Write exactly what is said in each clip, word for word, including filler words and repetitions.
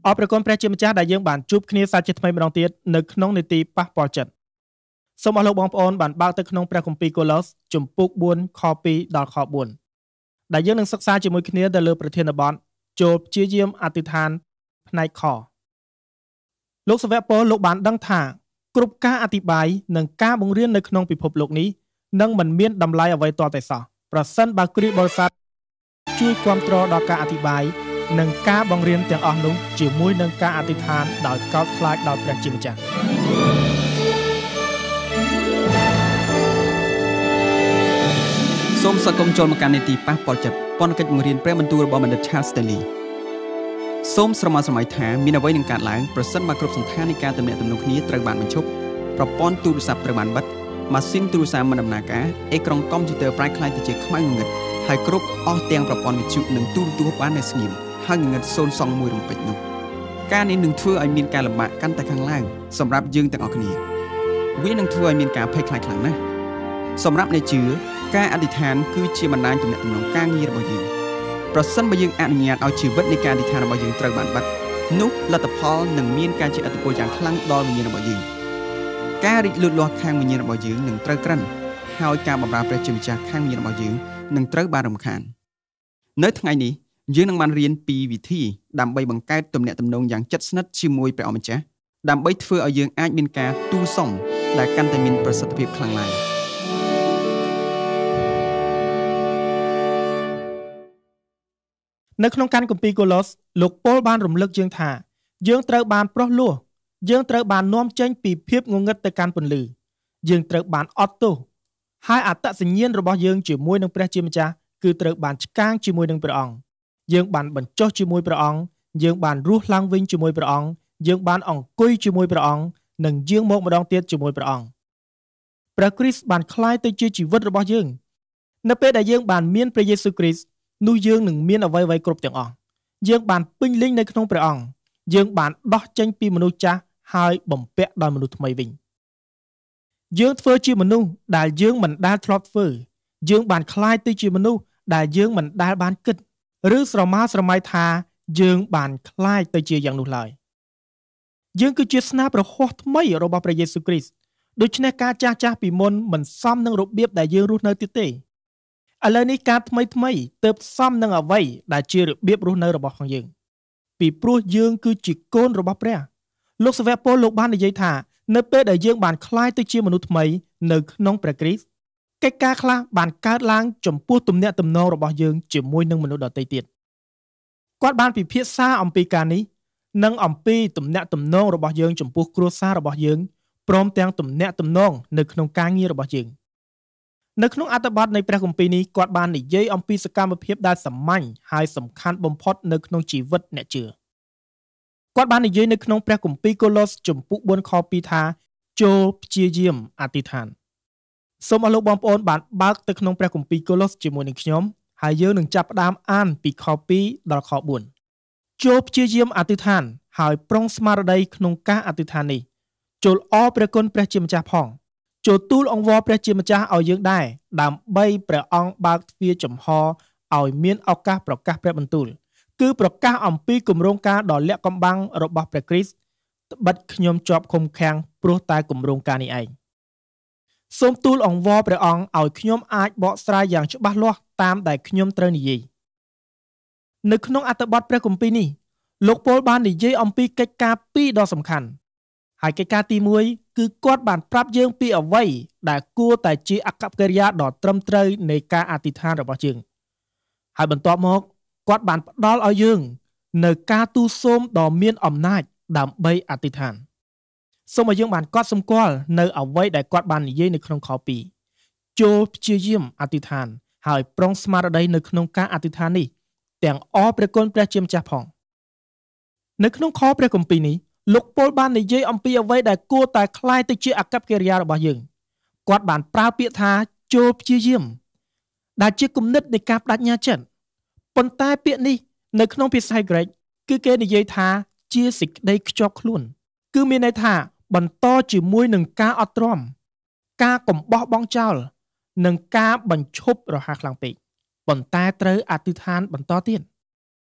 អរព្រគុណព្រះជាម្ចាស់ដែលយើងបានជួបគ្នាសាជាថ្មីម្ដងទៀតនៅក្នុងនីតិប៉ះពាល់ចិត្តសូមអរលោកបងប្អូនបានបើកទៅក្នុងព្រះគម្ពីរកូឡូសជំពូកបួនខពីរដល់ខបួនដែលយើងនឹងសិក្សាជាមួយគ្នាទៅលើប្រធានបទចូលព្យាយាមអធិដ្ឋានផ្នែកខលោកសាវកប៉ូលលោកបានដឹងថាគ្រប់ការអធិប្បាយនិងការបង្រៀននៅក្នុងពិភពលោកនេះនឹងមិនមានតម្លៃអ្វីទាល់តែសោះប្រសិនបើគ្រីស្ទបរិស័ទជួយគ្រប់គ្រងដល់ការអធិប្បាយនិងការបង្រៀនទាំងអស់នោះជាមួយនឹងការអធិដ្ឋានដោយកោតខ្លាចដល់ព្រះជាម្ចាស់សូមស្វាគមន៍ចូលមកកាន់នីតិប៉ះពាល់ចិត្តព័ន្ធកិច្ចបង្រៀនព្រះបន្ទូលរបស់បណ្ឌិត Charles Stanley សូមស្រមោលស្រមៃថាមានអ្វីនឹងកើតឡើងប្រសិនបើគ្រប់សន្តាននៃការទំនាក់ទំនងគ្នាត្រូវបានបញ្ឈប់ប្រព័ន្ធទូរស័ព្ទត្រូវបានបិទម៉ាស៊ីនទូរស័ព្ទមិនដំណើរការអេក្រង់កុំព្យូទ័រប្រែក្លាយទៅជាខ្មៅងងឹតហើយគ្រប់អស់ទាំងប្រព័ន្ធវិទ្យុនិងទូរទស្សន៍បាននៅស្ងៀមហើយងងឹតសូន្យសងមួយរំពេចនោះការនេះនឹងធ្វើឲ្យមានការលំបាកកាន់តែខ្លាំងឡើងសម្រាប់យើងទាំងអស់គ្នាវានឹងធ្វើឲ្យមានការភ័យខ្លាចខ្លាំងណាស់សម្រាប់អ្នកជឿការអធិដ្ឋានគឺជាបណ្ដាញទំនាក់ទំនងការងាររបស់យើងប្រសិនបើយើងអនុញ្ញាតឲ្យជីវិតនៃការអធិដ្ឋានរបស់យើងត្រូវបានបាត់នោះលទ្ធផលនឹងមានការជះឥទ្ធិពលយ៉ាងខ្លាំងដល់វិញ្ញាណរបស់យើងការរីកលូតលាស់ខាងវិញ្ញាណរបស់យើងនឹងត្រូវក្រិនហើយការបម្រើព្រះជាម្ចាស់ខាងវិញ្ញាណរបស់យើងនឹងត្រូវបានរំខាននៅថ្ងៃនេះយើងនឹងបានរៀនពីវិធីដើម្បីបង្កើតទំនាក់ទំនងយ៉ាងជិតស្និទ្ធជាមួយព្រះអម្ចាស់ដើម្បីធ្វើឲ្យយើងអាចមានការទូលសុំដែលកាន់តែមានប្រសិទ្ធភាពខ្លាំងឡើងនៅក្នុងកានគម្ពីរកូឡូសលោកប៉ូលបានរំលឹកយើងថាយើងត្រូវបានប្រោះលោះយើងត្រូវបាននាំចេញពីភាពងងឹតទៅកាន់ពន្លឺយើងត្រូវបានអត់ទោសហើយអត្តសញ្ញាណរបស់យើងជាមួយនឹងព្រះជាម្ចាស់គឺត្រូវបានឆ្កាងជាមួយនឹងព្រះអង្គយើងបានបញ្ចុះជាមួយព្រះអង្គយើងបានរស់ឡើងវិញជាមួយព្រះអង្គយើងបានអង្គុយជាមួយព្រះអង្គនិងយាងមកម្ដងទៀតជាមួយព្រះអង្គព្រះគ្រីស្ទបានក្លាយទៅជាជីវិតរបស់យើងនៅពេលដែលយើងបានមានព្រះយេស៊ូវគ្រីស្ទនោះយើងនឹងមានអ្វីៗគ្រប់ទាំងអស់យើងបានពេញលេញនៅក្នុងព្រះអង្គយើងបានដោះចេញពីមនុស្សចាស់ហើយបំពាក់ដោយមនុស្សថ្មីវិញយើងធ្វើជាមនុស្សដែលយើងមិនដែលធ្លាប់ធ្វើយើងបានក្លាយទៅជាមនុស្សដែលយើងមិនដែលបានគិតឬស្រមើស្រមៃថាយើងបានក្លាយទៅជាយ៉ាងនោះឡើយយើងគឺជាស្នាប្រហោះថ្មីរបស់ព្រះយេស៊ូវគ្រីស្ទដូច្នេះការចាស់ចាស់ពីមុនមិនសមនឹងរបៀបដែលយើងរស់នៅទៀតទេឥឡូវនេះការថ្មីថ្មីទើបសមនឹងអ្វីដែលជារបៀបរស់នៅរបស់ของយើងពីព្រោះយើងគឺជាកូនរបស់ព្រះលោកសាវកប៉ូលលោកបាននិយាយថានៅពេលដែលយើងបានក្លាយទៅជាមនុស្សថ្មីនៅក្នុងព្រះគ្រីស្ទកិច្ចការខ្លះបានកើតឡើងចំពោះទំនាក់ទំនងរបស់យើងជាមួយនឹងមនុស្សដទៃទៀតគាត់បានពិភាក្សាអំពីការនេះនិងអំពីទំនាក់ទំនងរបស់យើងចំពោះគ្រួសាររបស់យើងព្រមទាំងទំនាក់ទំនងនៅក្នុងការងាររបស់យើងនៅក្នុងអត្ថបទនៃព្រះគម្ពីរនេះគាត់បាននិយាយអំពីសកម្មភាពដែលសាមញ្ញហើយសំខាន់បំផុតនៅក្នុងជីវិតអ្នកជឿគាត់បាននិយាយនៅក្នុងព្រះគម្ពីរកូឡូសជំពូកបួនខពីរថាចូលព្យាយាមអធិដ្ឋានសូមអរលោកបងប្អូនបានបើកទៅក្នុងព្រះគម្ពីរកូឡូសជាមួយនឹងខ្ញុំហើយយើងនឹងចាប់ផ្ដើមអានពីខពីរដល់ខបួនចូលព្យាយាមអធិដ្ឋានហើយប្រុងស្មារតីក្នុងការអធិដ្ឋាននេះចូលអរព្រះគុណព្រះជាម្ចាស់ផងចូលទូលអង្វរព្រះជាម្ចាស់ឲ្យយើងដែរដើម្បីព្រះអង្គបើកទ្វារចំហឲ្យមានឱកាសប្រកាសព្រះបន្ទូលគឺប្រកាសអំពីគម្រោងការដ៏លាក់កំបាំងរបស់ព្រះគ្រីស្ទត្បិតខ្ញុំជាប់ឃុំឃាំងព្រោះតែគម្រោងការនេះឯងសូមទូលអង្វរព្រះអង្គឲ្យខ្ញុំអាចបកស្រាយយ៉ាងច្បាស់លាស់តាមដែលខ្ញុំត្រូវនិយាយនៅក្នុងអត្ថបទព្រះគម្ពីរនេះលោកប៉ូលបាននិយាយអំពីកិច្ចការពីរដ៏សំខាន់ហើយកិច្ចការទីមួយគឺគាត់បានប្រាប់យើងពីអ្វីដែលគួរតែជាអកប្បកិរិយាដ៏ត្រឹមត្រូវនៃការអធិដ្ឋានរបស់យើងហើយបន្ទាប់មកគាត់បានផ្ដល់ឲ្យយើងនៅការទូលសូមដ៏មានអំណាចដើម្បីអធិដ្ឋានសូមឲ្យយើងបានកត់សម្គាល់នៅអ្វីដែលគាត់បាននិយាយនៅក្នុងខពីរចូលព្យាយាមអធិដ្ឋានហើយប្រុងស្មារតីនៅក្នុងការអធិដ្ឋាននេះទាំងអរព្រះគុណព្រះជាម្ចាស់ផងនៅក្នុងខព្រះគម្ពីរនេះលោកប៉ូលបាននិយាយអំពីអ្វីដែលគួរតែคล้ายទៅជាអកប្បកិរិយារបស់យើងគាត់បានប្រើពាក្យថាចូលព្យាយាមដែលជាគំនិតនៃការបដិញ្ញាចិត្តប៉ុន្តែពាក្យនេះនៅក្នុងភាសាក្រិកគឺគេនិយាយថាជាសេចក្តីខ្ជាប់ខ្លួនគឺមានន័យថាបន្តជាមួយនឹងការអត់ទ្រាំការកំបោះបង់ចោលនិងការបញ្ឈប់រហ័សខ្លាំងពេកប៉ុន្តែត្រូវអធិដ្ឋានបន្តទៀត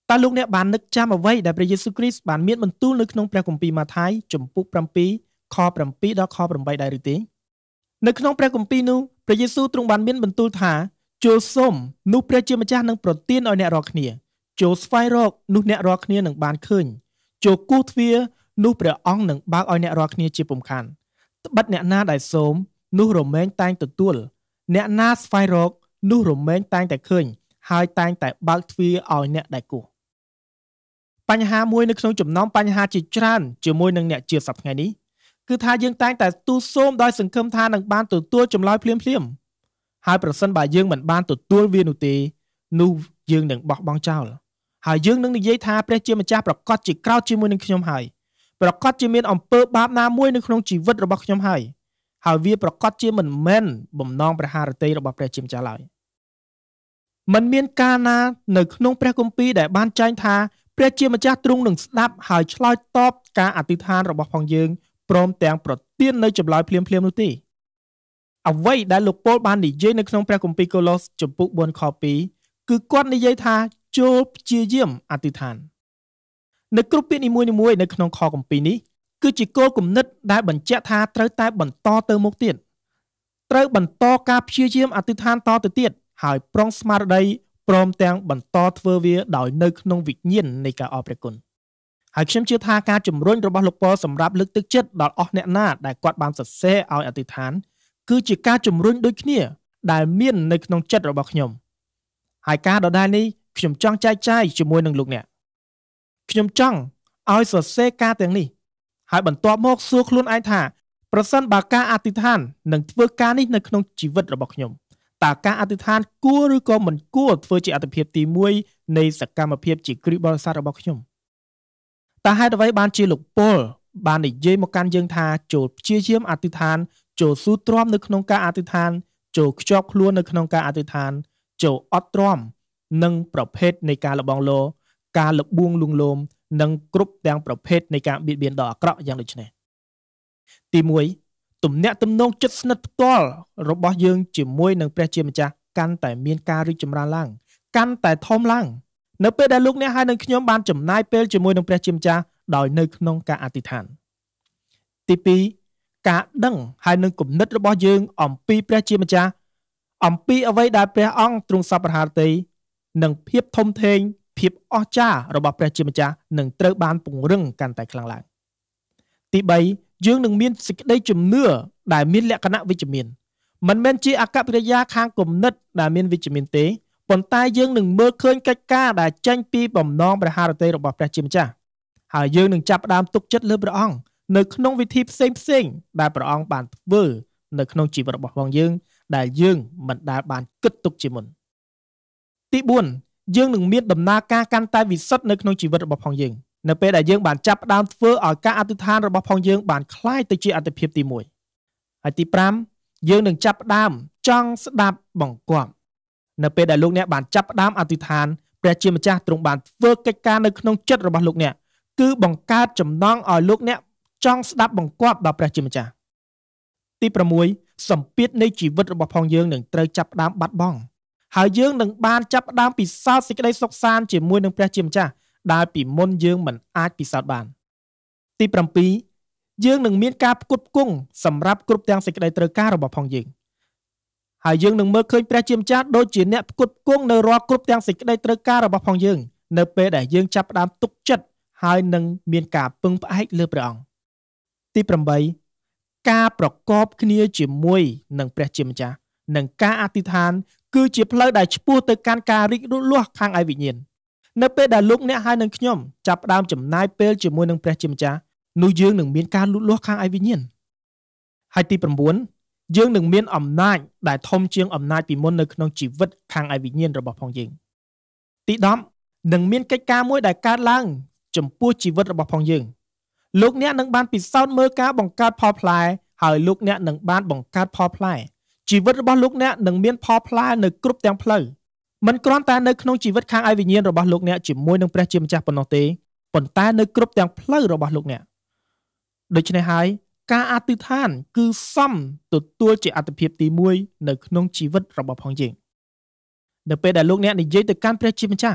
តើលោកអ្នកបាននឹកចាំអ្វីដែលព្រះយេស៊ូវគ្រីស្ទបានមានបន្ទូលនៅក្នុងព្រះគម្ពីរម៉ាថាយជំពូក7ខ7ដល់ខ8ដែរឬទេនៅក្នុងព្រះគម្ពីរនោះព្រះយេស៊ូវទ្រង់បានមានបន្ទូលថាចូលសុំនោះព្រះជាម្ចាស់នឹងប្រទានឲ្យអ្នករាល់គ្នាចូលស្វែងរកនោះអ្នករាល់គ្នានឹងបានឃើញចូលគោះទ្វារនោះព្រះអង្គនឹងបើកឲ្យអ្នករាល់គ្នាជាពុំខានត្បិតអ្នកណាដែលសូមនោះរមែងតែងទទួលអ្នកណាស្វែងរកនោះរមែងតែងតែឃើញហើយតែងតែបើកទ្វារឲ្យអ្នកដែលគោះបញ្ហាមួយនៅក្នុងចំណោមបញ្ហាជាច្រើនជាមួយនឹងអ្នកជាសប្តាហ៍ថ្ងៃនេះគឺថាយើងតែងតែទូលសូមដោយសង្ឃឹមថានឹងបានទទួលចម្លើយភ្លាមភ្លាមហើយប្រសិនបើយើងមិនបានទទួលវានោះទេនោះយើងនឹងបោះបង់ចោលហើយយើងនឹងនិយាយថាព្រះជាម្ចាស់ប្រកាសជាក្រោធជាមួយនឹងខ្ញុំហើយប្រកាសជាមានអំពើបាបណាមួយនៅក្នុងជីវិតរបស់ខ្ញុំហើយហើយវាប្រកាសជាមិនមែនបំណងព្រះハរតីរបស់ព្រះជាម្ចាស់ឡើយมันមានការណានៅក្នុងព្រះគម្ពីរដែលបានចែងថាព្រះជាម្ចាស់ទ្រង់នឹងស្ដាប់ហើយឆ្លើយតបការអធិដ្ឋានរបស់ផងយើងព្រមទាំងប្រទាននៅចម្លើយភ្លាមភ្លាមនោះទេអ្វីដែលលោកប៉ូលបាននិយាយនៅក្នុងព្រះគម្ពីរកូឡូសជំពូក4ខ2គឺគាត់និយាយថាចូលព្យាយាមអធិដ្ឋាននៅគ្រប់ពាក្យនីមួយៗនៅក្នុងខគម្ពីរនេះគឺជាគោលគំនិតដែលបញ្ជាក់ថាត្រូវតែបន្តទៅមុខទៀតត្រូវបន្តការព្យាយាមអធិដ្ឋានតទៅទៀតហើយប្រុងស្មារតីព្រមទាំងបន្តធ្វើវាដោយនៅក្នុងវិញ្ញាណនៃការអរព្រះគុណហើយខ្ញុំជឿថាការជំរុញរបស់លោកប៉ូលសម្រាប់លើកទឹកចិត្តដល់អស់អ្នកណាដែលគាត់បានសរសេរឲ្យអធិដ្ឋានគឺជាការជំរុញដូចគ្នាដែលមាននៅក្នុងចិត្តរបស់ខ្ញុំហើយការដដែលនេះខ្ញុំចង់ចែកចាយជាមួយនឹងលោកអ្នកខ្ញុំចង់ឲ្យសរសេរការទាំងនេះហើយបន្ទាប់មកសួរខ្លួនឯងថាប្រសិនបើការអធិដ្ឋាននឹងធ្វើការនេះនៅក្នុងជីវិតរបស់ខ្ញុំតើការអធិដ្ឋានគួរឬក៏មិនគួរធ្វើជាអត្ថិភាពទីមួយនៃសកម្មភាពជាគ្រីស្ទបរិស័ទរបស់ខ្ញុំតើហេតុអ្វីបានជាលោកប៉ូលបាននិយាយមកកាន់យើងថាចូលព្យាយាមអធិដ្ឋានចូលស៊ូទ្រាំនៅក្នុងការអធិដ្ឋានចូលខ្ជាប់ខ្លួននៅក្នុងការអធិដ្ឋានចូលអត់ទ្រាំនិងប្រភេទនៃការលបងលោការលបួងលួងលោមនិងគ្រប់ទាំងប្រភេទនៃការបៀតបៀនដ៏អាក្រក់យ៉ាងដូចនេះទីមួយទំនាក់ទំនងជិតស្និទ្ធផ្ទាល់របស់យើងជាមួយនឹងព្រះជាម្ចាស់កាន់តែមានការរីកចម្រើនឡើងកាន់តែធំឡើងនៅពេលដែលលោកអ្នកហើយនឹងខ្ញុំបានចំណាយពេលជាមួយនឹងព្រះជាម្ចាស់ដោយនៅក្នុងការអធិដ្ឋានទីពីរការដឹងហើយនឹងគំនិតរបស់យើងអំពីព្រះជាម្ចាស់អំពីអ្វីដែលព្រះអង្គទ្រង់សប្បុរសតីនិងភាពធំធេងភាពអស្ចារ្យរបស់ព្រះជាម្ចាស់នឹងត្រូវបានពង្រឹងកាន់តែខ្លាំងឡើងទីបីយើងនឹងមានសេចក្តីជំនឿដែលមានលក្ខណៈវិជ្ជមានមិនមែនជាអកប្បកិរិយាខាងគំនិតដែលមានវិជ្ជមានទេប៉ុន្តែយើងនឹងមើលឃើញកិច្ចការដែលចេញពីបំណងព្រះハរតីរបស់ព្រះជាម្ចាស់ហើយយើងនឹងចាប់ផ្ដើមទុកចិត្តលើព្រះអង្គនៅក្នុងវិធីផ្សេងផ្សេងដែលព្រះអង្គបានធ្វើនៅក្នុងជីវិតរបស់ផងយើងដែលយើងមិនដែលបានគិតទុកជាមុនទីបួនយើងនឹងមានដំណើរការកាន់តែវិសុទ្ធនៅក្នុងជីវិតរបស់ផងយើងនៅពេលដែលយើងបានចាប់ផ្ដើមធ្វើឲ្យការអធិដ្ឋានរបស់ផងយើងបានคล้ายទៅជាអត្ថិភាពទីមួយហើយទីប្រាំយើងនឹងចាប់ផ្ដើមចង់ស្ដាប់បង្គាប់នៅពេលដែលលោកអ្នកបានចាប់ផ្ដើមអធិដ្ឋានព្រះជាម្ចាស់ទ្រង់បានធ្វើកិច្ចការនៅក្នុងចិត្តរបស់លោកអ្នកគឺបង្កើតចំណង់ឲ្យលោកអ្នកចង់ស្ដាប់បង្គាប់ដល់ព្រះជាម្ចាស់ទីប្រាំមួយសម្ពាធនៃជីវិតរបស់ផងយើងនឹងត្រូវចាប់ផ្ដើមបាត់បង់ហើយយើងនឹងបានចាប់ផ្ដើមពិសោធន៍សេចក្តីសុខសាន្តជាមួយនឹងព្រះជាម្ចាស់ដែលពីមុនយើងមិនអាចពិសោធន៍បានទីប្រាំពីរយើងនឹងមានការផ្គត់ផ្គង់សម្រាប់គ្រប់ទាំងសេចក្តីត្រូវការរបស់ផងយើងហើយយើងនឹងមើលឃើញព្រះជាម្ចាស់ដូចជាអ្នកផ្គត់ផ្គង់នៅរាល់គ្រប់ទាំងសេចក្តីត្រូវការរបស់ផងយើងនៅពេលដែលយើងចាប់ផ្ដើមទុកចិត្តហើយនឹងមានការពឹងផ្អែកលើព្រះអង្គទីប្រាំបីការប្រកបគ្នាជាមួយនឹងព្រះជាម្ចាស់និងការអធិដ្ឋានគឺជាផ្លូវដែលឆ្ពោះទៅកាន់ការរីកលូតលាស់ខាងឯវិញ្ញាណនៅពេលដែលលោកអ្នកហើយនឹងខ្ញុំចាប់ផ្ដើមចំណាយពេលជាមួយនឹងព្រះជាម្ចាស់នោះយើងនឹងមានការលូតលាស់ខាងឯវិញ្ញាណហើយទីប្រាំបួនយើងនឹងមានអំណាចដែលធំជាងអំណាចពីមុននៅក្នុងជីវិតខាងឯវិញ្ញាណរបស់ផងយើងទីដប់នឹងមានកិច្ចការមួយដែលកើតឡើងចំពោះជីវិតរបស់ផងយើងលោកអ្នកនឹងបានពិសោធន៍មើលការបង្កើតផលផ្លែហើយលោកអ្នកនឹងបានបង្កើតផលផ្លែជីវិតរបស់លោកអ្នកនឹងមានផលផ្លែនៅគ្រប់ទាំងផ្លូវមិនគ្រាន់តែនៅក្នុងជីវិតខាងឯវិញ្ញាណរបស់លោកអ្នកជាមួយនឹងព្រះជាម្ចាស់ប៉ុណ្ណោះទេប៉ុន្តែនៅគ្រប់ទាំងផ្លូវរបស់លោកអ្នកដូច្នេះហើយការអធិដ្ឋានគឺសមទទួលជាអត្ថិភាពទីមួយនៅក្នុងជីវិតរបស់ផងយើងនៅពេលដែលលោកអ្នកនិយាយទៅកាន់ព្រះជាម្ចាស់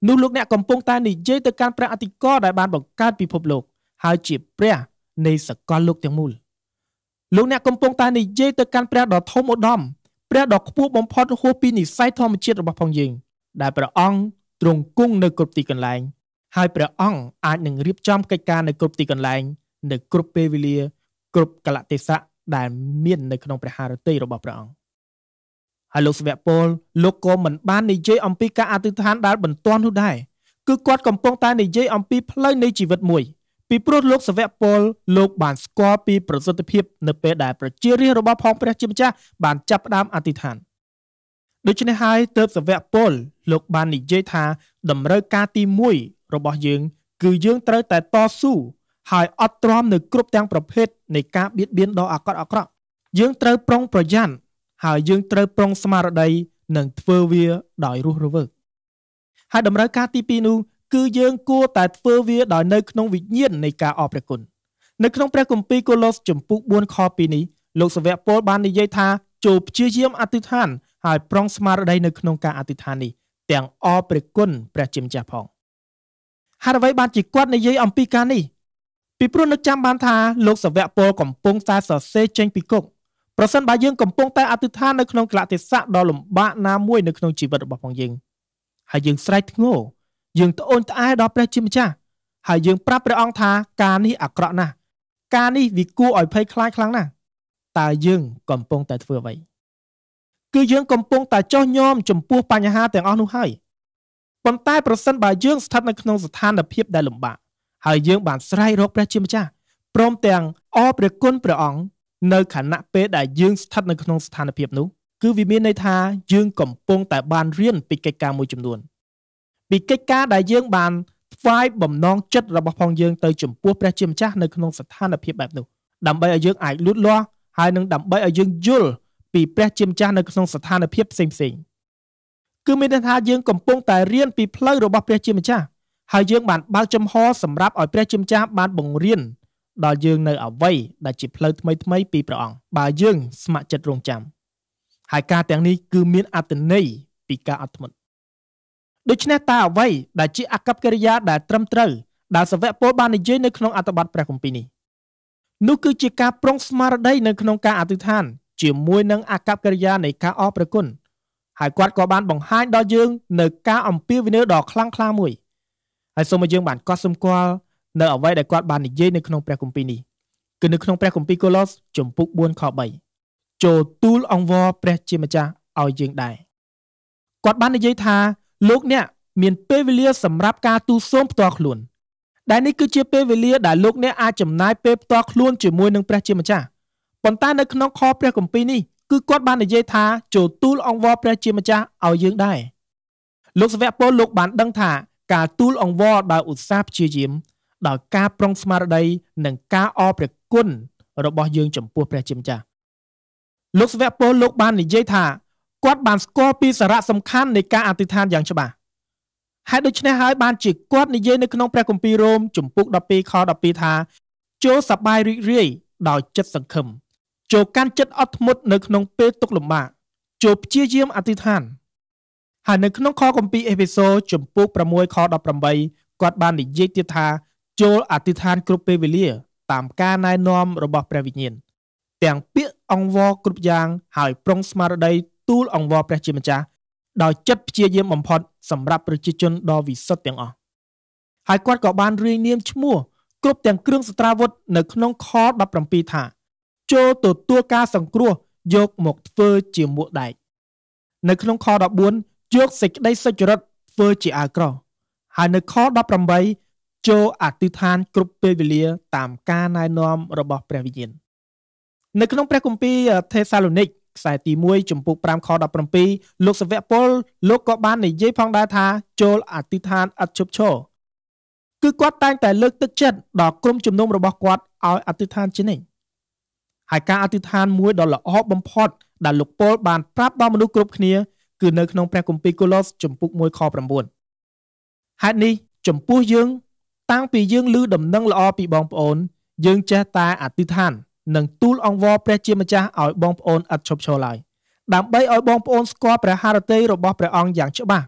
នោះលោកអ្នកកំពុងតែនិយាយទៅកាន់ព្រះអធិការដែលបានបង្កើតពិភពលោកហើយជាព្រះនៃសកលលោកទាំងមូលលោកអ្នកកំពុងតែនិយាយទៅកាន់ព្រះដ៏ធំឧត្តមព្រះដ៏ខ្ពស់បំផុតហួសពីនិស្ស័យធម្មជាតិរបស់ផងយើងដែលព្រះអង្គទ្រង់គង់នៅគ្រប់ទីកន្លែងហើយព្រះអង្គអាចនឹងរៀបចំកិច្ចការនៅគ្រប់ទីកន្លែងនៅគ្រប់ពេលវេលាគ្រប់កលៈទេសៈដែលមាននៅក្នុងព្រះハរតីរបស់ព្រះអង្គហើយលោកសាវកប៉ូលលោកក៏មិនបាននិយាយអំពីការអធិដ្ឋានដែលបន្ទាន់នោះដែរគឺគាត់កំពុងតែនិយាយអំពីផ្លូវនៃជីវិតមួយពីព្រោះលោកសាវកប៉ូលលោកបានស្គាល់ពីប្រសិទ្ធភាពនៅពេលដែលប្រជារាស្ត្ររបស់ផងព្រះជាម្ចាស់បានចាប់ផ្ដើមអធិដ្ឋានដូច្នេះហើយទើបសាវកប៉ូលលោកបាននិយាយថាតម្រូវការទីមួយរបស់យើងគឺយើងត្រូវតែតស៊ូហើយអត់ទ្រាំនៅគ្រប់ទាំងប្រភេទនៃការបៀតបៀនដ៏អាក្រក់អាក្រក់យើងត្រូវប្រុងប្រយ័ត្នហើយយើងត្រូវប្រុងស្មារតីនិងធ្វើវាដោយរស់រវើកហើយតម្រូវការទីពីរនោះគឺយើងគួរតែធ្វើវាដោយនៅក្នុងវិញ្ញាណនៃការអរព្រះគុណនៅក្នុងព្រះគម្ពីរកូឡូសជំពូកបួនខពីរនេះលោកសាវកប៉ូលបាននិយាយថាចូលព្យាយាមអធិដ្ឋានហើយប្រុងស្មារតីនៅក្នុងការអធិដ្ឋាននេះទាំងអរព្រះគុណព្រះជាម្ចាស់ផងហើយអ្វីបានជាគាត់និយាយអំពីការនេះពីព្រោះនឹកចាំបានថាលោកសាវកប៉ូលកំពុងតែសរសេរចេញពីគុកប្រសិនបើយើងកំពុងតែអធិដ្ឋាននៅក្នុងកលៈទេសៈដ៏លំបាកណាមួយនៅក្នុងជីវិតរបស់ផងយើងហើយយើងស្រែកធ្ងរយើងត្អូញត្អែដល់ព្រះជាម្ចាស់ហើយយើងប្រាប់ព្រះអង្គថាការនេះអាក្រក់ណាស់ការនេះវាគួរឲ្យភ័យខ្លាចខ្លាំងណាស់តើយើងកំពុងតែធ្វើអ្វីគឺយើងកំពុងតែចោះញោមចំពោះបញ្ហាទាំងអស់នោះហើយប៉ុន្តែប្រសិនបើយើងស្ថិតនៅក្នុងស្ថានភាពដែលលំបាកហើយយើងបានស្រែករកព្រះជាម្ចាស់ព្រមទាំងអរព្រះគុណព្រះអង្គនៅខណៈពេលដែលយើងស្ថិតនៅក្នុងស្ថានភាពនោះគឺវាមានន័យថាយើងកំពុងតែបានរៀនពីកិច្ចការមួយចំនួនពីកិច្ចការដែលយើងបានថ្វាយបំណងចិត្តរបស់ផងយើងទៅចំពោះព្រះជាម្ចាស់នៅក្នុងស្ថានភាពបែបនោះដើម្បីឲ្យយើងអាចលូតលាស់ហើយនឹងដើម្បីឲ្យយើងយល់ពីព្រះជាម្ចាស់នៅក្នុងស្ថានភាពផ្សេងផ្សេងគឺមានន័យថាយើងកំពុងតែរៀនពីផ្លូវរបស់ព្រះជាម្ចាស់ហើយយើងបានបើកចំហសម្រាប់ឲ្យព្រះជាម្ចាស់បានបង្រៀនដល់យើងនៅអ្វីដែលជាផ្លូវថ្មីថ្មីពីព្រះអង្គបើយើងស្ម័គ្រចិត្តរងចាំហើយការទាំងនេះគឺមានអត្ថន័យពីការអត់ធ្មត់ដូច្នេះតើអ្វីដែលជាអកប្បកិរិយាដែលត្រឹមត្រូវដែលសាវកប៉ូលបាននិយាយនៅក្នុងអត្ថបទព្រះគម្ពីរនេះនោះគឺជាការប្រុងស្មារតីនៅក្នុងការអធិដ្ឋានជាមួយនឹងអកប្បកិរិយានៃការអរព្រះគុណហើយគាត់ក៏បានបង្ហាញដល់យើងនៅការអំពាវនាវដ៏ខ្លាំងក្លាមួយហើយសូមឲ្យយើងបានកត់សម្គាល់នៅអ្វីដែលគាត់បាននិយាយនៅក្នុងព្រះគម្ពីរនេះគឺនៅក្នុងព្រះគម្ពីរកូឡូសជំពូកបួនខបីចូលទូលអង្វរព្រះជាម្ចាស់ឲ្យយើងដែរគាត់បាននិយាយថាលោកអ្នកមានពេលវេលាសម្រាប់ការទូលសូមផ្ទាល់ខ្លួនដែលនេះគឺជាពេលវេលាដែលលោកអ្នកអាចចំណាយពេលផ្ទាល់ខ្លួនជាមួយនឹងព្រះជាម្ចាស់ប៉ុន្តែនៅក្នុងខព្រះគម្ពីរនេះគឺគាត់បាននិយាយថាចូលទូលអង្វរព្រះជាម្ចាស់ឲ្យយើងដែរលោកសាវកប៉ូលលោកបានដឹងថាការទូលអង្វរដោយឧស្សាហ៍ព្យាយាមដោយការប្រុងស្មារតីនិងការអរព្រះគុណរបស់យើងចំពោះព្រះជាម្ចាស់លោកសាវកប៉ូលលោកបាននិយាយថាគាត់បានស្គាល់ពីសារៈសំខាន់នៃការអធិដ្ឋានយ៉ាងច្បាស់ហើយដូច្នេះហើយបានជាគាត់និយាយនៅក្នុងព្រះគម្ពីររ៉ូមជំពូកដប់ពីរខដប់ពីរថាចូលសប្បាយរីករាយដោយចិត្តសង្ឃឹមចូលកាន់ចិត្តអត់ធ្មត់នៅក្នុងពេលទុក្ខលំបាកចូលព្យាយាមអធិដ្ឋានហើយនៅក្នុងខគម្ពីរអេភេសូជំពូកប្រាំមួយខដប់ប្រាំបីគាត់បាននិយាយទៀតថាចូលអធិដ្ឋានគ្រប់ពេលវេលាតាមការណែនាំរបស់ព្រះវិញ្ញាណទាំងពាក្យអង្វរគ្រប់យ៉ាងហើយប្រុងស្មារតីទូលអង្វរព្រះជាម្ចាស់ដោយចិត្តព្យាយាមបំផុតសម្រាប់ប្រជាជនដ៏វិសុទ្ធទាំងអស់ហើយគាត់ក៏បានរាយនាមឈ្មោះគ្រប់ទាំងគ្រឿងសត្រាវុធនៅក្នុងខដប់ប្រាំពីរថាចូលទទួលការសង្គ្រោះយកមកធ្វើជាមួកដែកនៅក្នុងខដប់បួនយកសេចក្តីសុចរិតធ្វើជាអាវក្រោះហើយនៅខដប់ប្រាំបីចូលអធិដ្ឋានគ្រប់ពេលវេលាតាមការណែនាំរបស់ព្រះវិញ្ញាណនៅក្នុងព្រះគម្ពីរថេសាឡូនីកខ្សែទីមួយជំពូកប្រាំខដប់ប្រាំពីរលោកសាវកប៉ូលលោកក៏បាននិយាយផងដែរថាចូលអធិដ្ឋានឥតឈប់ឈរគឺគាត់តែងតែលើកទឹកចិត្តដល់ក្រុមជំនុំរបស់គាត់ឲ្យអធិដ្ឋានជានិច្ចហើយការអធិដ្ឋានមួយដ៏ល្អបំផុតដែលលោកប៉ូលបានប្រាប់ដល់មនុស្សគ្រប់គ្នាគឺនៅក្នុងព្រះគម្ពីរកូឡូសជំពូកមួយខប្រាំបួនហេតុនេះចំពោះយើងតាំងពីយើងឮដំណឹងល្អពីបងប្អូនយើងចេះតែអធិដ្ឋាននិងទូលអង្វរព្រះជាម្ចាស់ឲ្យបងប្អូនឥតឈប់ឈរឡើយដើម្បីឲ្យបងប្អូនស្គាល់ព្រះハរតីរបស់ព្រះអង្គយ៉ាងច្បាស់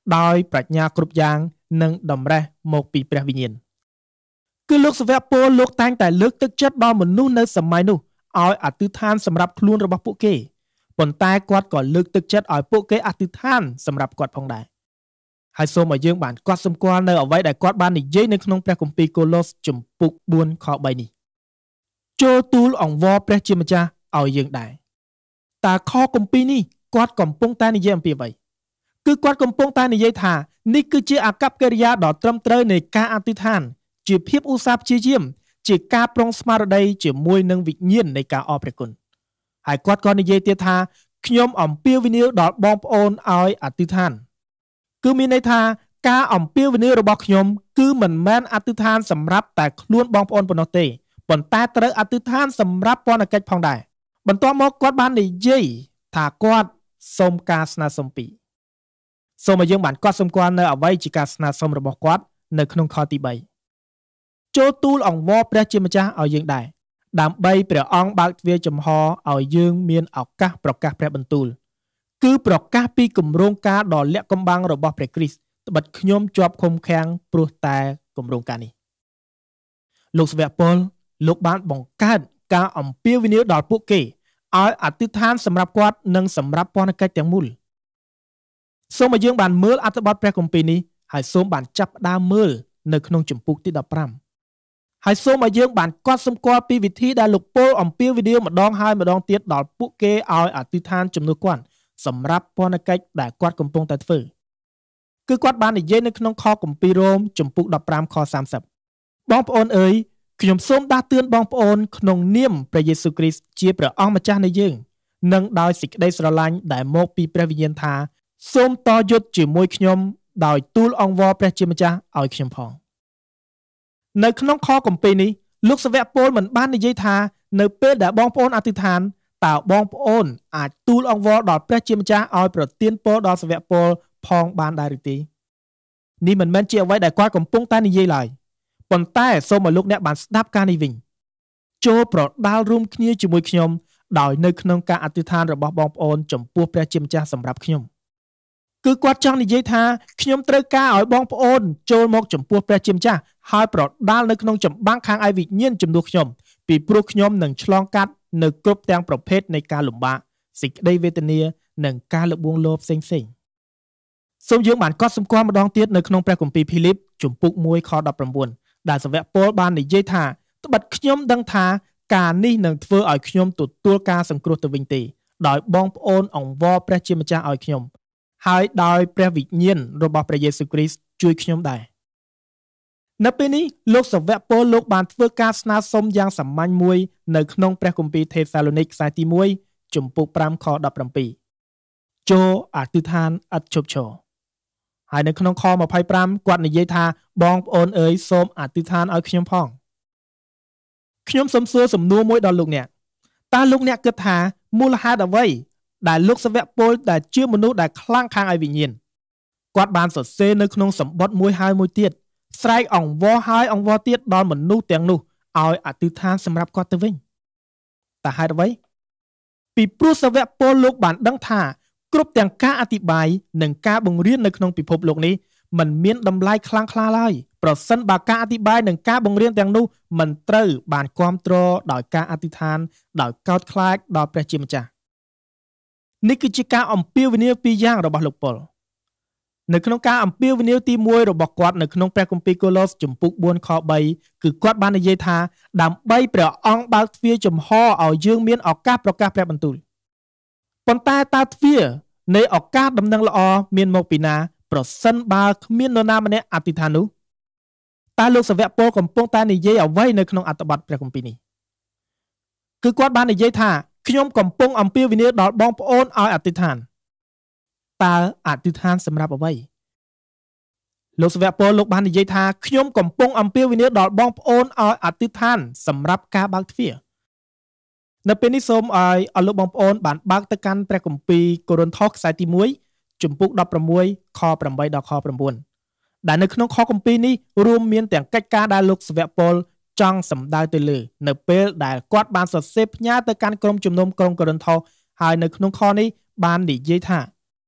ដោយប្រាជ្ញាគ្រប់យ៉ាងនិងតម្រេះមកពីព្រះវិញ្ញាណគឺលោកសាវកពលលោកតែងតែលើកទឹកចិត្តដល់មនុស្សនៅសម័យនោះឲ្យអធិដ្ឋានសម្រាប់ខ្លួនរបស់ពួកគេប៉ុន្តែគាត់ក៏លើកទឹកចិត្តឲ្យពួកគេអធិដ្ឋានសម្រាប់គាត់ផងដែរហើយសូមឲ្យយើងបានកត់សម្គាល់នៅអ្វីដែលគាត់បាននិយាយនៅក្នុងព្រះគម្ពីរកូឡូសជំពូកបួនខបីនេះចូលទូលអង្វរព្រះជាម្ចាស់ឲ្យយើងដែរតើខគម្ពីរនេះគាត់កំពុងតែនិយាយអំពីអ្វីគឺគាត់កំពុងតែនិយាយថានេះគឺជាអាកប្បកិរិយាដ៏ត្រឹមត្រូវនៃការអធិដ្ឋានជាភាពឧស្សាហ៍ព្យាយាមជាការប្រុងស្មារតីជាមួយនឹងវិញ្ញាណនៃការអរព្រះគុណហើយគាត់ក៏និយាយទៀតថាខ្ញុំអំពាវនាវដល់បងប្អូនឲ្យអធិដ្ឋានគឺមានន័យថាការអំពាវនាវរបស់ខ្ញុំគឺមិនមែនអធិដ្ឋានសម្រាប់តែខ្លួនបងប្អូនប៉ុណ្ណោះទេប៉ុន្តែត្រូវអធិដ្ឋានសម្រាប់ពលកិច្ចផងដែរបន្ទាប់មកគាត់បាននិយាយថាគាត់សូមការស្នើសុំពីរសូមឲ្យយើងបានកត់សម្គាល់នៅអ្វីជាការស្នើសុំរបស់គាត់នៅក្នុងខទីបីចូលទូលអង្វរព្រះជាម្ចាស់ឲ្យយើងដែរដើម្បីព្រះអង្គបើកទ្វារចំហឲ្យយើងមានឱកាសប្រកាសព្រះបន្ទូលគឺប្រកាសពីគម្រោងការដ៏លាក់កំបាំងរបស់ព្រះគ្រីស្ទត្បិតខ្ញុំជាប់ឃុំឃាំងព្រោះតែគម្រោងការនេះលោកសាវកពលលោកបានបង្កើតការអំពាវនាវដល់ពួកគេឲ្យអធិដ្ឋានសម្រាប់គាត់និងសម្រាប់ពន្ធកិច្ចទាំងមូលសូមឲ្យយើងបានមើលអត្ថបទព្រះគម្ពីរនេះហើយសូមបានចាប់ផ្ដើមមើលនៅក្នុងជំពូកទីដប់ប្រាំហើយសូមឲ្យយើងបានកត់សម្គាល់ពីវិធីដែលលោកពលអំពាវនាវម្ដងហើយម្ដងទៀតដល់ពួកគេឲ្យអធិដ្ឋានជំនួសគាត់សម្រាប់ពន្ធកិច្ចដែលគាត់កំពុងតែធ្វើគឺគាត់បាននិយាយនៅក្នុងខគម្ពីររ៉ូមជំពូកដប់ប្រាំខសាមសិបបងប្អូនអើយខ្ញុំសូមដាស់តឿនបងប្អូនក្នុងនាមព្រះយេស៊ូវគ្រីស្ទជាព្រះអង្គម្ចាស់នៃយើងនិងដោយសេចក្តីស្រឡាញ់ដែលមកពីព្រះវិញ្ញាណថាសូមតយុទ្ធជាមួយខ្ញុំដោយទូលអង្វរព្រះជាម្ចាស់ឲ្យខ្ញុំផងនៅក្នុងខគម្ពីរនេះលោកសាវកពលមិនបាននិយាយថានៅពេលដែលបងប្អូនអធិដ្ឋានតើបងប្អូនអាចទូលអង្វរដល់ព្រះជាម្ចាស់ឲ្យប្រទានពរដល់សាវកពលផងបានដែរឬទេនេះមិនមែនជាអ្វីដែលគាត់កំពុងតែនិយាយឡើយប៉ុន្តែសូមឲ្យលោកអ្នកបានស្ដាប់ការនេះវិញចូលប្រដាល់រួមគ្នាជាមួយខ្ញុំដោយនៅក្នុងការអធិដ្ឋានរបស់បងប្អូនចំពោះព្រះជាម្ចាស់សម្រាប់ខ្ញុំគឺគាត់ចង់និយាយថាខ្ញុំត្រូវការឲ្យបងប្អូនចូលមកចំពោះព្រះជាម្ចាស់ហើយប្រដាល់នៅក្នុងចម្បាំងខាងឯវិញ្ញាណជំនួសខ្ញុំពីព្រោះខ្ញុំនឹងឆ្លងកាត់នៅគ្រប់ទាំងប្រភេទនៃការលំបាកសេចក្តីវេទនានិងការលបួងលោភផ្សេងៗសូមយើងបានកត់សម្គាល់ម្ដងទៀតនៅក្នុងព្រះគម្ពីរភីលីបជំពូកមួយខដប់ប្រាំបួនដែលសាវកពលបាននិយាយថាត្បិតខ្ញុំដឹងថាការនេះនឹងធ្វើឲ្យខ្ញុំទទួលការសង្គ្រោះទៅវិញទេដោយបងប្អូនអង្វរព្រះជាម្ចាស់ឲ្យខ្ញុំហើយដោយព្រះវិញ្ញាណរបស់ព្រះយេស៊ូវគ្រីស្ទជួយខ្ញុំដែរនៅពេលនេះលោកសាវកពលលោកបានធ្វើការស្នើសុំយ៉ាងសាមញ្ញមួយនៅក្នុងព្រះគម្ពីរថេសាឡូនីកខ្សែទីមួយជំពូកប្រាំខដប់ប្រាំពីរចូលអធិដ្ឋានឥតឈប់ឈរហើយនៅក្នុងខម្ភៃប្រាំគាត់និយាយថាបងប្អូនអើយសូមអធិដ្ឋានឲ្យខ្ញុំផងខ្ញុំសូមសួរសំណួរមួយដល់លោកអ្នកតើលោកអ្នកគិតថាមូលហេតុអ្វីដែលលោកសាវកពលដែលជាមនុស្សដែលខ្លាំងខាងឯវិញ្ញាណគាត់បានសរសេរនៅក្នុងសម្បត្តិមួយហើយមួយទៀតស្រែកអង្វរហើយអង្វរទៀតដល់មនុស្សទាំងនោះឲ្យអធិដ្ឋានសម្រាប់គាត់ទៅវិញតើហេតុអ្វីពីព្រោះសាវកពលលោកបានដឹងថាគ្រប់ទាំងការអធិប្បាយនិងការបង្រៀននៅក្នុងពិភពលោកនេះมันមានតម្លៃខ្លាំងក្លាឡើយប្រសិនបើការអធិប្បាយនិងការបង្រៀនទាំងនោះមិនត្រូវបានគាំទ្រដោយការអធិដ្ឋានដោយកោតខ្លាចដល់ព្រះជាម្ចាស់នេះគឺជាការអំពាវនាវពីរយ៉ាងរបស់លោកពលនៅក្នុងការអំពាវនាវទីមួយរបស់គាត់នៅក្នុងព្រះគម្ពីរកូឡូសជំពូកបួនខបីគឺគាត់បាននិយាយថាដើម្បីព្រះអង្គបើកទ្វារចំហឲ្យយើងមានឱកាសប្រកាសព្រះបន្ទូលប៉ុន្តែតើទ្វារនៃឱកាសដំណឹងល្អមានមកពីណាប្រសិនបើគ្មាននរណាម្នាក់អធិដ្ឋាននោះតើលោកសាវកពលកំពុងតែនិយាយអ្វីនៅក្នុងអត្ថបទព្រះគម្ពីរនេះគឺគាត់បាននិយាយថាខ្ញុំកំពុងអំពាវនាវដល់បងប្អូនឲ្យអធិដ្ឋានតើអធិដ្ឋានសម្រាប់អ្វីលោកសាវកពលលោកបាននិយាយថាខ្ញុំកំពុងអំពាវនាវដល់បងប្អូនឲ្យអធិដ្ឋានសម្រាប់ការបើកទ្វារនៅពេលនេះសូមឲ្យអស់លោកបងប្អូនបានបើកទៅកាន់ព្រះគម្ពីរកូរិនថូសខ្សែទីមួយជំពូកដប់ប្រាំមួយខប្រាំបីដល់ខប្រាំបួនដែលនៅក្នុងខគម្ពីរនេះរួមមានទាំងកិច្ចការដែលលោកសាវកពលចង់សម្ដៅទៅលើនៅពេលដែលគាត់បានសរសេរផ្ញើទៅកាន់ក្រុមជំនុំក្រុងកូរិនថូសហើយនៅក្នុងខនេះបាននិយាយថា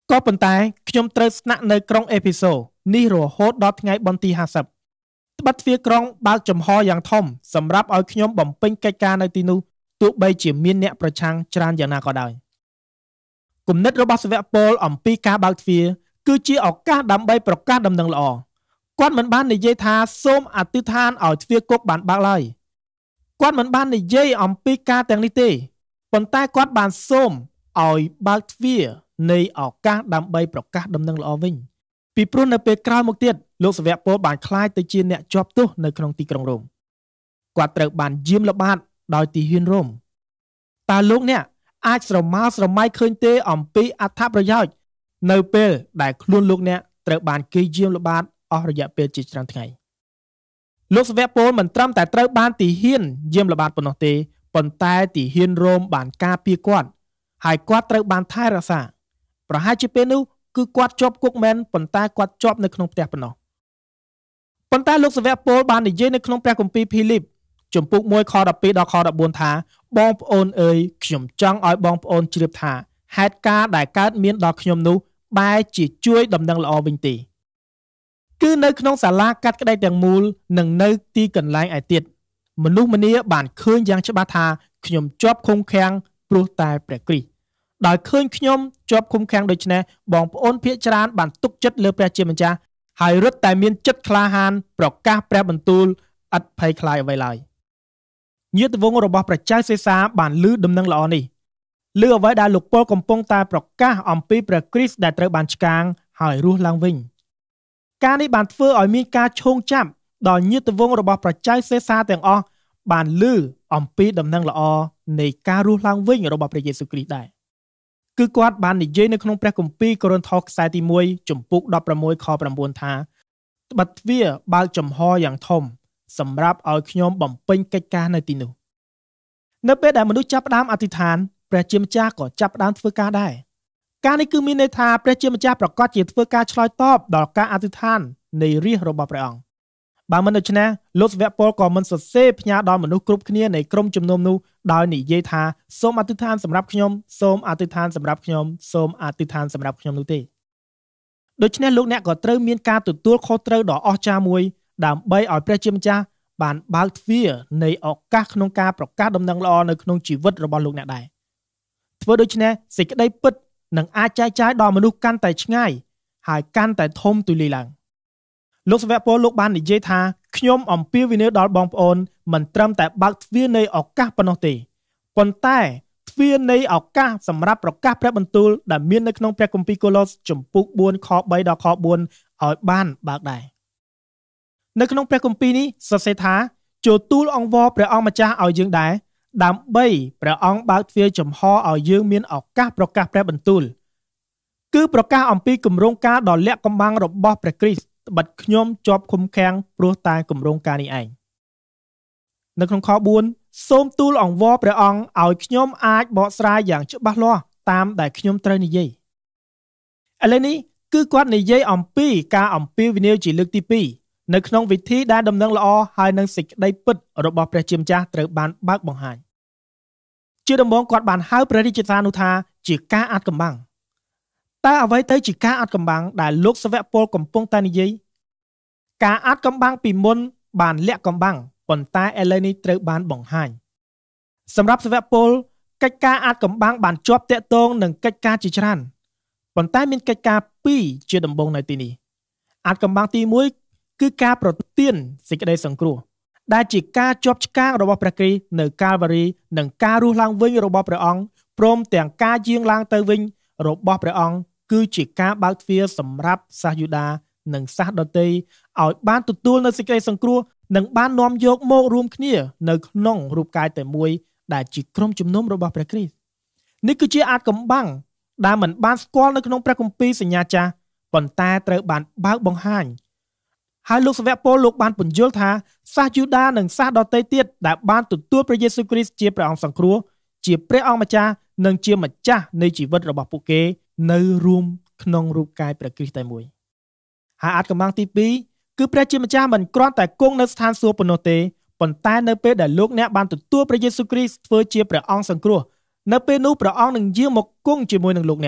ក៏ប៉ុន្តែខ្ញុំត្រូវស្នាក់នៅក្រុងអេភេសូនេះរហូតដល់ថ្ងៃបុណ្យទីห้าสิบត្បិតទ្វារក្រុងបើកចំហយ៉ាងធំសម្រាប់ឲ្យខ្ញុំបំពេញកិច្ចការនៅទីនោះទោះបីជាមានអ្នកប្រឆាំងច្រើនយ៉ាងណាក៏ដោយគំនិតរបស់សាវកប៉ូលអំពីការបើកទ្វារគឺជាឱកាសដើម្បីប្រកាសដំណឹងល្អគាត់មិនបាននិយាយថាសូមអធិដ្ឋានឲ្យទ្វារគុកបានបើកឡើយគាត់មិនបាននិយាយអំពីការទាំងនេះទេប៉ុន្តែគាត់បានសូមឲ្យបើកទ្វារនៃឱកាសដើម្បីប្រកាសដំណឹងល្អវិញពីព្រោះនៅពេលក្រោយមកទៀតលោកសាវកប៉ូលបានក្លាយទៅជាអ្នកជាប់ទោសនៅក្នុងទីក្រុងរ៉ូមគាត់ត្រូវបានយាមល្បាតដោយទាហានរ៉ូមតើលោកអ្នកអាចស្រមើស្រមៃឃើញទេអំពីអត្ថប្រយោជន៍នៅពេលដែលខ្លួនលោកអ្នកត្រូវបានគេយាមល្បាតអស់រយៈពេលជាច្រើនថ្ងៃលោកសាវកប៉ូលមិនត្រឹមតែត្រូវបានទាហានយាមល្បាតប៉ុណ្ណោះទេប៉ុន្តែទាហានរ៉ូមបានការពារគាត់ហើយគាត់ត្រូវបានថែរក្សាប្រហែលជាពេលនោះគឺគាត់ជាប់គុកមែនប៉ុន្តែគាត់ជាប់នៅក្នុងផ្ទះប៉ុណ្ណោះប៉ុន្តែលោកសាវកប៉ូលបាននិយាយនៅក្នុងព្រះគម្ពីរភីលីបជំពូកមួយខដប់ពីរដល់ខដប់បួនថាបងប្អូនអើយខ្ញុំចង់ឲ្យបងប្អូនជ្រាបថាហេតុការណ៍ដែលកើតមានដល់ខ្ញុំនោះបែរជាជួយដំណឹងល្អវិញទេគឺនៅក្នុងសាលាកាត់ក្តីទាំងមូលនិងនៅទីកន្លែងឯទៀតមនុស្សម្នាបានឃើញយ៉ាងច្បាស់ថាខ្ញុំជាប់ឃុំឃាំងព្រោះតែព្រះគ្រីស្ទដោយឃើញខ្ញុំជាប់ឃុំឃាំងដូច្នេះបងប្អូនភាគច្រើនបានទុកចិត្តលើព្រះជាម្ចាស់ហើយរឹតតែមានចិត្តក្លាហានប្រកាសព្រះបន្ទូលឥតភ័យខ្លាចអ្វីឡើយញាតិវង្សរបស់ព្រះចៅសេសាបានឮដំណឹងល្អនេះឮអ្វីដែលលោកប៉ុលកំពុងតែប្រកាសអំពីព្រះគ្រីស្ទដែលត្រូវបានឆ្កាងហើយរស់ឡើងវិញការនេះបានធ្វើឲ្យមានការឈោងចាប់ដល់ញាតិវង្សរបស់ព្រះចៅសេសាទាំងអស់បានឮអំពីដំណឹងល្អនៃការរស់ឡើងវិញរបស់ព្រះយេស៊ូវគ្រីស្ទដែរគឺគាត់បាននិយាយនៅក្នុងព្រះគម្ពីរកូរិនថូសខ្សែទីមួយជំពូកដប់ប្រាំមួយខប្រាំបួនថាត្បិតទ្វារបើកចំហយ៉ាងធំសម្រាប់ឲ្យខ្ញុំបំពេញកិច្ចការនៅទីនោះនៅពេលដែលមនុស្សចាប់ផ្ដើមអធិដ្ឋានព្រះជាម្ចាស់ក៏ចាប់ផ្ដើមធ្វើការដែរការនេះគឺមានន័យថាព្រះជាម្ចាស់ប្រកាសជាធ្វើការឆ្លើយតបដល់ការអធិដ្ឋាននៃរាជរបស់ព្រះអង្គបើមិនដូច្នេះលោកសាវកប៉ូលក៏មិនសរសេរផ្ញើដល់មនុស្សគ្រប់គ្នានៃក្រុមជំនុំនោះដោយនិយាយថាសូមអធិដ្ឋានសម្រាប់ខ្ញុំសូមអធិដ្ឋានសម្រាប់ខ្ញុំសូមអធិដ្ឋានសម្រាប់ខ្ញុំនោះទេដូច្នេះលោកអ្នកក៏ត្រូវមានការទទួលខុសត្រូវដ៏អស្ចារ្យមួយដើម្បីឲ្យព្រះជាម្ចាស់បានបើកទ្វារនៃឱកាសក្នុងការប្រកាសដំណឹងល្អនៅក្នុងជីវិតរបស់លោកអ្នកដែរធ្វើដូច្នេះសេចក្តីពិតនឹងអាចចែកចាយដល់មនុស្សកាន់តែឆ្ងាយហើយកាន់តែធំទូលាយឡើងលោកសាវកប៉ូលលោកបាននិយាយថាខ្ញុំអំពាវនាវដល់បងប្អូនមិនត្រឹមតែបើកទ្វារនៃឱកាសប៉ុណ្ណោះទេប៉ុន្តែទ្វារនៃឱកាសសម្រាប់ប្រកាសព្រះបន្ទូលដែលមាននៅក្នុងព្រះគម្ពីរកូឡូសជំពូកបួនខបីដល់ខបួនឲ្យបានបើកដែរនៅក្នុងព្រះគម្ពីរនេះសរសេរថាចូលទូលអង្វរព្រះអង្គម្ចាស់ឲ្យយើងដែរដើម្បីព្រះអង្គបើកទ្វារចំហឲ្យយើងមានឱកាសប្រកាសព្រះបន្ទូលគឺប្រកាសអំពីគម្រោងការដ៏លាក់កំបាំងរបស់ព្រះគ្រីស្ទត្បិតខ្ញុំជាប់ឃុំឃាំងព្រោះតែគម្រោងការនេះឯងនៅក្នុងខបួនសូមទូលអង្វរព្រះអង្គឲ្យខ្ញុំអាចបកស្រាយយ៉ាងច្បាស់លាស់តាមដែលខ្ញុំត្រូវនិយាយឥឡូវនេះគឺគាត់និយាយអំពីការអំពាវនាវជាលើកទីពីរនៅក្នុងវិធីដែលដំណឹងល្អហើយនឹងសេចក្តីពិតរបស់ព្រះជាម្ចាស់ត្រូវបានបើកបង្ហាញជាដំបូងគាត់បានហៅព្រះរាជសារនោះថាជាការអាត់កំបាំងតើអ្វីទៅជាការអាត់កំបាំងដែលលោកសាវកប៉ូលកំពុងតែនិយាយការអាត់កំបាំងពីមុនបានលាក់កំបាំងប៉ុន្តែឥឡូវនេះត្រូវបានបង្ហាញសម្រាប់សាវកប៉ូលកិច្ចការអាត់កំបាំងបានជាប់តាក់ទងនឹងកិច្ចការជាច្រើនប៉ុន្តែមានកិច្ចការពីរជាដំបូងនៅទីនេះអាត់កំបាំងទីមួយគឺការប្រទានសេចក្តីសង្គ្រោះដែលជាការជាប់ឆ្កាងរបស់ព្រះគ្រីស្ទនៅកាល់វ៉ារីនិងការរស់ឡើងវិញរបស់ព្រះអង្គព្រមទាំងការយាងឡើងទៅវិញរបស់ព្រះអង្គគឺជាការបើកទ្វារសម្រាប់សាសយូដានិងសាសដទៃឲ្យបានទទួលនូវសេចក្តីសង្គ្រោះនិងបាននាំយកមករួមគ្នានៅក្នុងរូបកាយតែមួយដែលជាក្រុមជំនុំរបស់ព្រះគ្រីស្ទនេះគឺជាអាថ៌កំបាំងដែលមិនបានស្គាល់នៅក្នុងព្រះគម្ពីរសញ្ញាចាស់ប៉ុន្តែត្រូវបានបើកបង្ហាញហើយលោកសាវកប៉ូលលោកបានពន្យល់ថាសាសយូដានិងសាសដទៃទៀតដែលបានទទួលព្រះយេស៊ូវគ្រីស្ទជាព្រះអង្គសង្គ្រោះជាព្រះអង្គម្ចាស់និងជាម្ចាស់នៃជីវិតរបស់ពួកគេនៅរួមក្នុងរូបកាយព្រះគ្រីស្ទតែមួយហើយអាថ៌កំបាំងទីពីរគឺព្រះជាម្ចាស់មិនគ្រាន់តែគង់នៅស្ថានសួគ៌ប៉ុណ្ណោះទេប៉ុន្តែនៅពេលដែលលោកអ្នកបានទទួលព្រះយេស៊ូវគ្រីស្ទធ្វើជាព្រះអង្គសង្គ្រោះនៅពេលនោះព្រះអង្គនឹងយាងមកគង់ជាមួយនឹងលោកអ្នក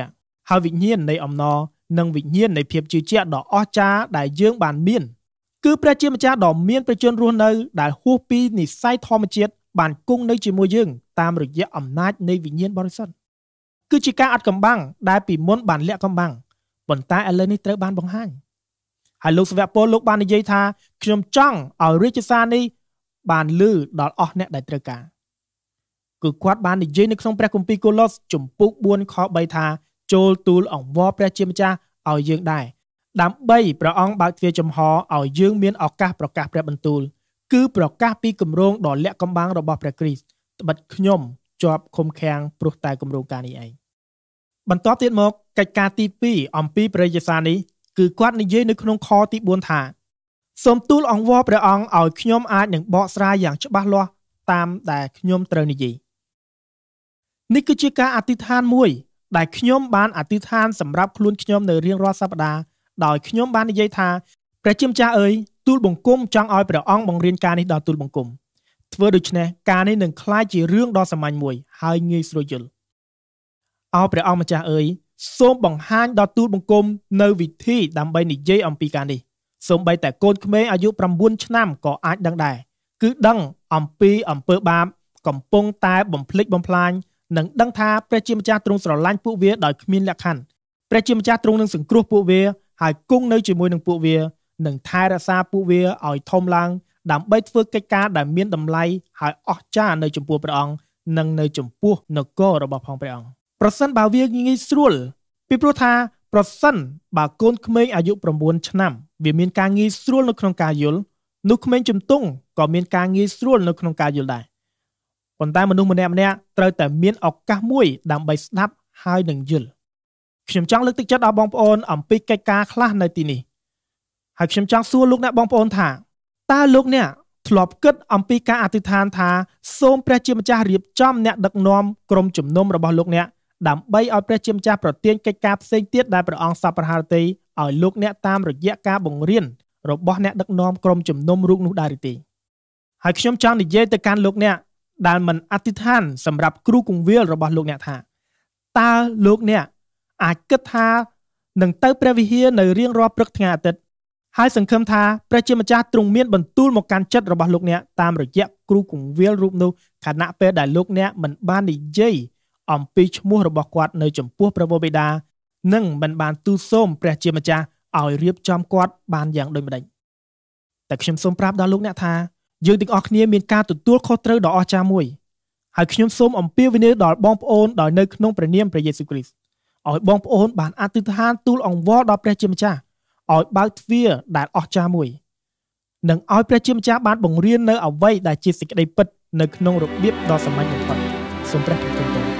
ហើយវិញ្ញាណនៃអំណរនិងវិញ្ញាណនៃភាពជឿជាក់ដ៏អស្ចារ្យដែលយើងបានមានគឺព្រះជាម្ចាស់ដ៏មានព្រះជន្មរស់នៅដែលហួសពីនិស្ស័យធម្មជាតិបានគង់នៅជាមួយយើងតាមរយៈអំណាចនៃវិញ្ញាណបរិសុទ្ធគឺជាការអត់កំបាំងដែលពីមុនបានលាក់កំបាំងប៉ុន្តែឥឡូវនេះត្រូវបានបង្ហាញហើយលោកសាវកពលលោកបាននិយាយថាខ្ញុំចង់ឲ្យរាជសារនេះបានលឺដល់អស់អ្នកដែលត្រូវការគឺគាត់បាននិយាយនៅក្នុងព្រះគម្ពីរកូឡូសជំពូកបួនខបីថាចូលទូលអង្វរព្រះជាម្ចាស់ឲ្យយើងដែរដើម្បីព្រះអង្គបើកទ្វារចំហឲ្យយើងមានឱកាសប្រកាសព្រះបន្ទូលគឺប្រកាសពីគម្រោងដ៏លាក់កំបាំងរបស់ព្រះគ្រីស្ទត្បិតខ្ញុំជាប់ឃុំឃាំងព្រោះតែគម្រោងការនេះឯងបន្ទាប់ទៀតមកកិច្ចការទីពីរអំពីព្រះរាជសារនេះគឺគាត់និយាយនៅក្នុងខទីបួនថាសូមទូលអង្វរព្រះអង្គឲ្យខ្ញុំអាចនឹងបកស្រាយយ៉ាងច្បាស់លាស់តាមដែលខ្ញុំត្រូវនិយាយនេះគឺជាការអធិដ្ឋានមួយដែលខ្ញុំបានអធិដ្ឋានសម្រាប់ខ្លួនខ្ញុំនៅរៀងរាល់សប្តាហ៍ដោយខ្ញុំបាននិយាយថាព្រះជាម្ចាស់អើយទូលបង្គំចង់ឲ្យព្រះអង្គបង្រៀនការនេះដល់ទូលបង្គំធ្វើដូច្នេះការនេះនឹងคล้ายជារឿងដ៏សាមញ្ញមួយហើយងាយស្រួលយល់អោព្រះអង្គម្ចាស់អើយសូមបង្ហាញដល់ទូលបង្គំនៅវិធីដើម្បីនិយាយអំពីការនេះសូម្បីតែកូនក្មេងអាយុប្រាំបួនឆ្នាំក៏អាចដឹងដែរគឺដឹងអំពីអំពើបាបកំពុងតែបំភ្លេចបំផ្លាញនិងដឹងថាព្រះជាម្ចាស់ទ្រង់ស្រឡាញ់ពួកវាដោយគ្មានលក្ខខណ្ឌព្រះជាម្ចាស់ទ្រង់នឹងសង្គ្រោះពួកវាហើយគង់នៅជាមួយនឹងពួកវានិងថែរក្សាពួកវាឲ្យធំឡើងដើម្បីធ្វើកិច្ចការដែលមានតម្លៃហើយអស្ចារ្យនៅចំពោះព្រះអង្គនិងនៅចំពោះនគររបស់ផងព្រះអង្គប្រសិនបើវាងាយស្រួលពីព្រោះថាប្រសិនបើកូនក្មេងអាយុប្រាំបួនឆ្នាំវាមានការងាយស្រួលនៅក្នុងការយល់នោះក្មេងជំទង់ក៏មានការងាយស្រួលនៅក្នុងការយល់ដែរប៉ុន្តែមនុស្សម្នាក់ម្នាក់ត្រូវតែមានឱកាសមួយដើម្បីស្ដាប់ហើយនឹងយល់ខ្ញុំចង់លើកទឹកចិត្តដល់បងប្អូនអំពីកិច្ចការខ្លះនៅទីនេះហើយខ្ញុំចង់សួរលោកអ្នកបងប្អូនថាតើលោកអ្នកធ្លាប់គិតអំពីការអធិដ្ឋានថាសូមព្រះជាម្ចាស់រៀបចំអ្នកដឹកនាំក្រុមជំនុំរបស់លោកអ្នកដើម្បីឲ្យព្រះជាម្ចាស់ប្រទានកិច្ចការផ្សេងទៀតដែលព្រះអង្គសប្បុរសតីឲ្យលោកអ្នកតាមរយៈការបង្រៀនរបស់អ្នកដឹកនាំក្រុមជំនុំរូបនោះដែរទេហើយខ្ញុំចង់និយាយទៅកាន់លោកអ្នកដែលមិនអធិដ្ឋានសម្រាប់គ្រូគង្វាលរបស់លោកអ្នកថាតើលោកអ្នកអាចគិតថានឹងទៅព្រះវិហារនៅរៀងរាល់ព្រឹកថ្ងៃអាទិត្យហើយសង្ឃឹមថាព្រះជាម្ចាស់ទ្រង់មានបន្ទូលមកកាន់ចិត្តរបស់លោកអ្នកតាមរយៈគ្រូគង្វាលរូបនោះខណៈពេលដែលលោកអ្នកមិនបាននិយាយអំពីឈ្មោះរបស់គាត់នៅចំពោះព្រះបិតានិងមិនបានទូលសូមព្រះជាម្ចាស់ឲ្យរៀបចំគាត់បានយ៉ាងដូចម្តេចតែខ្ញុំសូមប្រាប់ដល់លោកអ្នកថាយើងទាំងអស់គ្នាមានការទទួលខុសត្រូវដ៏អស្ចារ្យមួយហើយខ្ញុំសូមអំពាវនាវដល់បងប្អូនដោយនៅក្នុងព្រះនាមព្រះយេស៊ូវគ្រីស្ទឲ្យបងប្អូនបានអធិដ្ឋានទូលអង្វរដល់ព្រះជាម្ចាស់ឲ្យបើកទ្វារដែលអស្ចារ្យមួយនិងឲ្យព្រះជាម្ចាស់បានបង្រៀននៅអ្វីដែលជាសេចក្តីពិតនៅក្នុងរបៀបដ៏សាមញ្ញបំផុតសូមព្រះគុណទ្រង់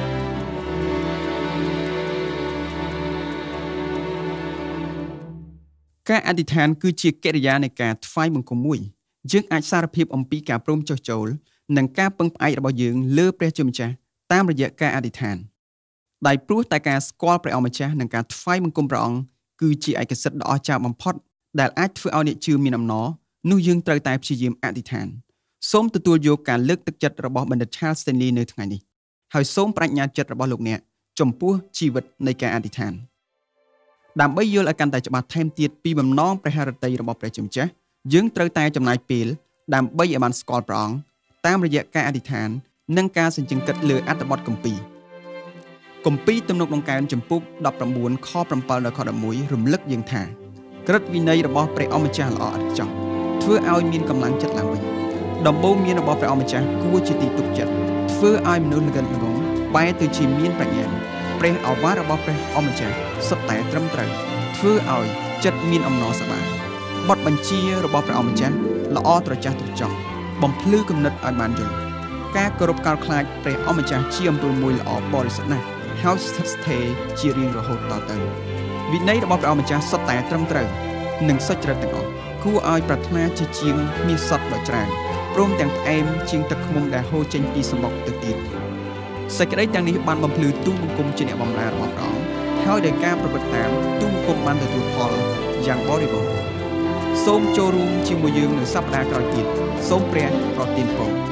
ការអធិដ្ឋានគឺជាកិរិយានៃការថ្វាយបង្គំមួយយើងអាចសារភាពអំពីការព្រមចុះចូលនិងការពឹងផ្អែករបស់យើងលើព្រះជាម្ចាស់តាមរយៈការអធិដ្ឋានដោយព្រោះតែការស្គាល់ព្រះអង្គម្ចាស់និងការថ្វាយបង្គំព្រះអង្គគឺជាឯកសិទ្ធិដ៏អស្ចារ្យបំផុតដែលអាចធ្វើឲ្យអ្នកជឿមានអំណរនោះយើងត្រូវតែព្យាយាមអធិដ្ឋានសូមទទួលយកការលើកទឹកចិត្តរបស់បណ្ឌិត Charles Stanley នៅថ្ងៃនេះហើយសូមប្រាជ្ញាចិត្តរបស់លោកអ្នកចំពោះជីវិតនៃការអធិដ្ឋានដើម្បីយល់ឲ្យកាន់តែច្បាស់ថែមទៀតពីបំណងព្រះハរតីរបស់ព្រះជាម្ចាស់យើងត្រូវតែចំណាយពេលដើម្បីឲ្យបានស្គាល់ព្រះអង្គតាមរយៈការអធិដ្ឋាននិងការសញ្ជឹងគិតលើអត្ថបទគម្ពីរគម្ពីរទំនុកដង្កើងចំពុកដប់ប្រាំបួនខប្រាំbảyដល់ខដប់មួយរំលឹកយើងថាក្រឹតវិន័យរបស់ព្រះអម្ចាស់ល្អឥតខ្ចោះធ្វើឲ្យមានកម្លាំងចិត្តឡើងវិញដំបូន្មានរបស់ព្រះអម្ចាស់គួរជាទីទុកចិត្តធ្វើឲ្យមនុស្សល្ងិតល្ងងបែរទៅជាមានប្រាជ្ញាព្រះឱវាទរបស់ព្រះអម្ចាស់សុទ្ធតែត្រឹមត្រូវធ្វើឲ្យចិត្តមានអំណរសប្បាយបទបញ្ជារបស់ព្រះអម្ចាស់ល្អត្រចះត្រចង់បំភ្លឺគំនិតឲ្យបានយល់ការគោរពកោតខ្លាចព្រះអម្ចាស់ជាអំពើមួយល្អបរិសុទ្ធណាស់ហើយស្ថិតស្ថេរជារៀងរហូតតទៅវិន័យរបស់ព្រះអម្ចាស់សុទ្ធតែត្រឹមត្រូវនិងសុចរិតទាំងអស់គួរឲ្យប្រាថ្នាជាជាងមានសត្វដ៏ច្រើនព្រមទាំងផ្អែមជាងទឹកឃ្មុំដែលហូរចេញពីសំបុកទៅទៀតសេចក្តីទាំងនេះបានបំភ្លឺទូលបង្គំជាអ្នកបម្រើរបស់ព្រះអង្គហើយដោយការប្រព្រឹត្តតាមទូលបង្គំបានទទួលផលយ៉ាងបរិបូរណ៍សូមចូលរួមជាមួយយើងនៅសប្តាហ៍ក្រោយទៀតសូមព្រះប្រទានពរ